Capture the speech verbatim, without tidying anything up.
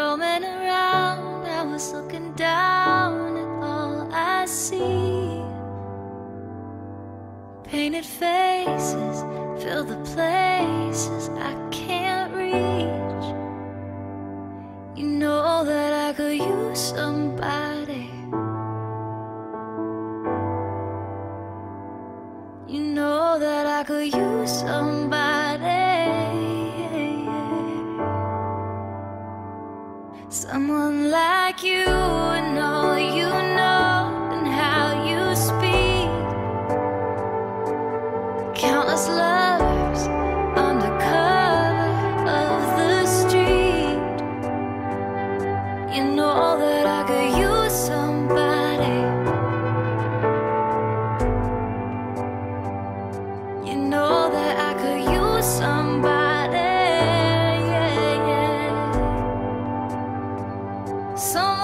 roaming around, I was looking down at all I see. Painted faces fill the places I can't reach. You know that I could use somebody. You know that I could use somebody. Someone like you, and all you know, and how you speak. Countless lovers under cover of the street. You know that I could use somebody. You know that I could use somebody, yeah, yeah. Some